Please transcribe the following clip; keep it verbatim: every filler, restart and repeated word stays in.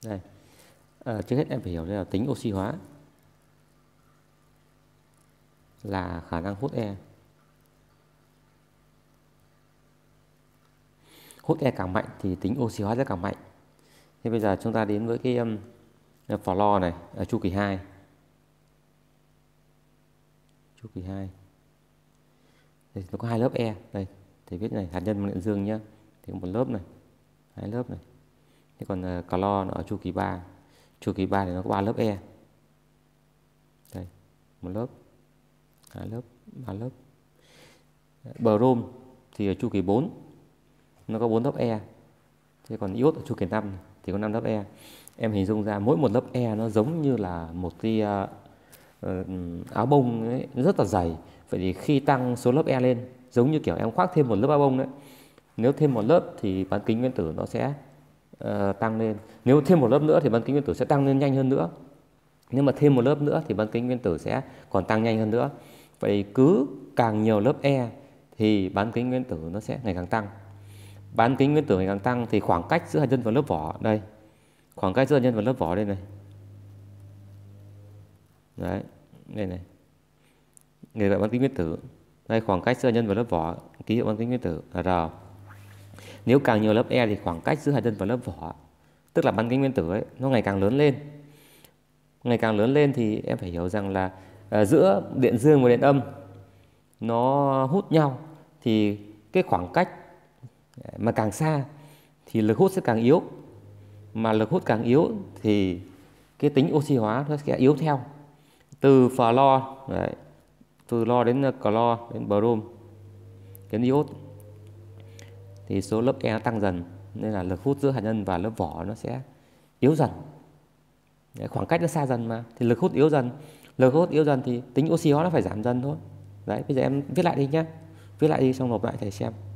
Đây, à, trước hết em phải hiểu đây là tính oxy hóa là khả năng hút E. Hút E càng mạnh thì tính oxy hóa sẽ càng mạnh. Thế bây giờ chúng ta đến với cái um, for law này, ở chu kỳ hai. Chu kỳ hai. Đây nó có hai lớp E. Đây, thì viết này hạt nhân năng lượng dương nhá. Thì có một lớp này, hai lớp này. Thế còn uh, clo nó ở chu kỳ ba. Chu kỳ ba thì nó có ba lớp E. Đây, một lớp, hai lớp, ba lớp. Brom thì ở chu kỳ bốn nó có bốn lớp E. Thế còn iốt ở chu kỳ năm thì có năm lớp E. Em hình dung ra mỗi một lớp E nó giống như là một cái uh, uh, áo bông ấy, nó rất là dày. Vậy thì khi tăng số lớp E lên, giống như kiểu em khoác thêm một lớp áo bông đấy. Nếu thêm một lớp thì bán kính nguyên tử nó sẽ uh, tăng lên. Nếu thêm một lớp nữa thì bán kính nguyên tử sẽ tăng lên nhanh hơn nữa. Nếu mà thêm một lớp nữa thì bán kính nguyên tử sẽ còn tăng nhanh hơn nữa. Vậy cứ càng nhiều lớp E thì bán kính nguyên tử nó sẽ ngày càng tăng. Bán kính nguyên tử ngày càng tăng thì khoảng cách giữa hạt nhân và lớp vỏ đây, khoảng cách giữa hạt nhân và lớp vỏ đây này, đấy, đây này, người gọi bán kính nguyên tử. Đây khoảng cách giữa hạt nhân và lớp vỏ, ký hiệu bán kính nguyên tử là R. Nếu càng nhiều lớp E thì khoảng cách giữa hạt nhân và lớp vỏ, tức là bán kính nguyên tử ấy, nó ngày càng lớn lên. Ngày càng lớn lên thì em phải hiểu rằng là uh, giữa điện dương và điện âm nó hút nhau thì cái khoảng cách mà càng xa thì lực hút sẽ càng yếu, mà lực hút càng yếu thì cái tính oxy hóa nó sẽ yếu theo. Từ Flo đấy, từ lo đến clo đến brom đến iốt thì số lớp E nó tăng dần, nên là lực hút giữa hạt nhân và lớp vỏ nó sẽ yếu dần. Đấy, khoảng cách nó xa dần mà thì lực hút yếu dần, lực hút yếu dần thì tính oxy hóa nó phải giảm dần thôi. Đấy, bây giờ em viết lại đi nhé, viết lại đi xong nộp lại thầy xem.